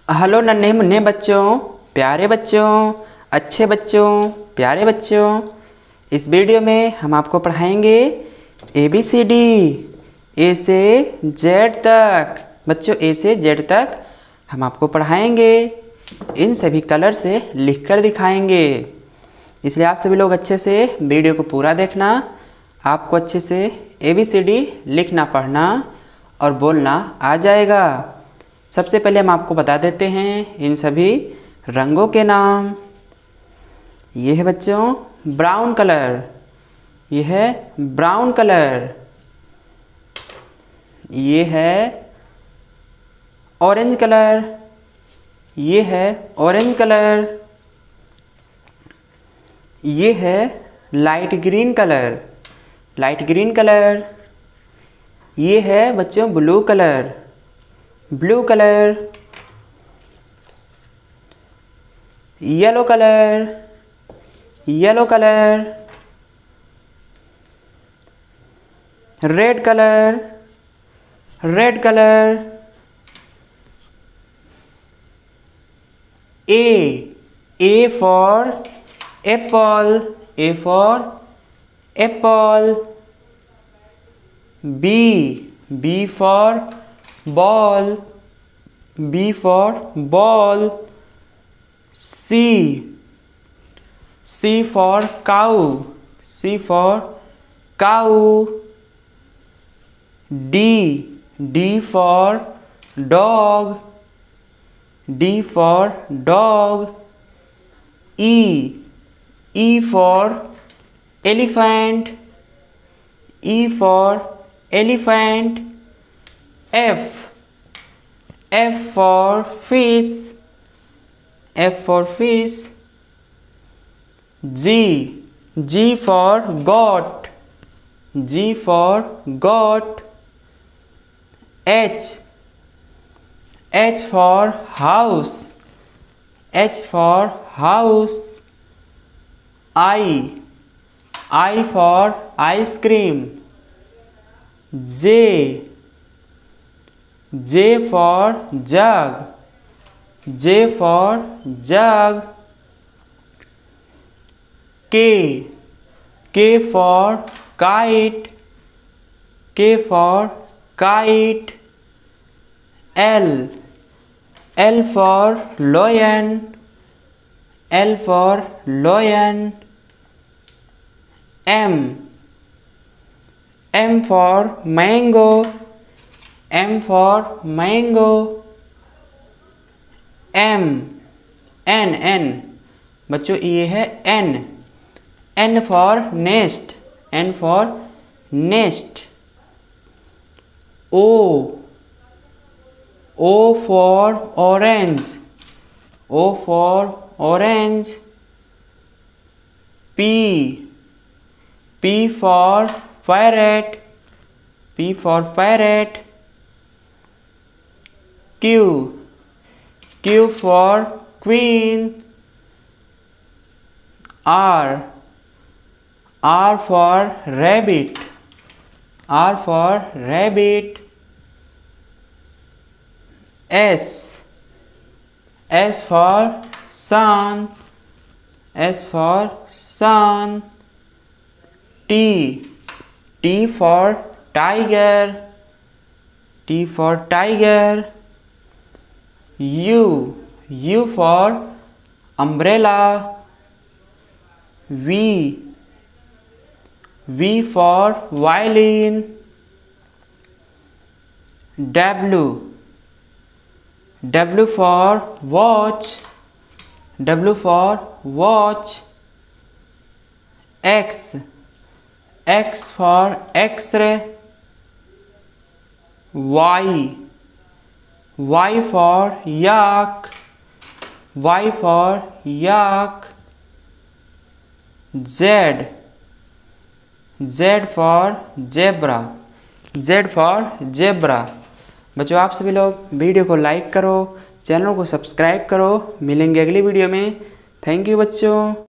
Hello नन्हे मुन्ने बच्चों, प्यारे बच्चों, अच्छे बच्चों, प्यारे बच्चों। इस वीडियो में हम आपको पढ़ाएंगे ABCD ए से जेड तक। बच्चों ए से जेड तक हम आपको पढ़ाएंगे, इन सभी कलर से लिखकर दिखाएंगे। इसलिए आप सभी लोग अच्छे से वीडियो को पूरा देखना। आपको अच्छे से ABCD लिखना, पढ़ना और बोलना आ जाएगा। सबसे पहले हम आपको बता देते हैं इन सभी रंगों के नाम। ये है बच्चों ब्राउन कलर, ये है ब्राउन कलर। ये है ऑरेंज कलर, ये है ऑरेंज कलर। ये है light green colour, light green colour. ये है बच्चों blue colour, blue colour. Yellow colour, yellow colour. Red colour, red colour. A for apple, A for apple। B for ball, B for ball। C for cow, C for cow। D for dog, D for dog। E for elephant, E for elephant। F for fish, F for fish। G for goat, G for goat। H for house, H for house। I for ice cream। J for jug, J for jug। K for kite, K for kite। L for lion, L for lion। M for mango, M for mango। N बच्चों ये है N for nest, N for nest। O for orange, O for orange। P for parrot, P for parrot। Q for queen। R for rabbit, R for rabbit। S for sun, S for sun। T for tiger, T for tiger। U for umbrella। V for violin। W for watch, W for watch। X for X-ray। Y for yak, Y for yak। Z for zebra, Z for zebra। बच्चों आप सभी लोग video को like करो, channel को subscribe करो। मिलेंगे अगली वीडियो में। थैंक यू बच्चों।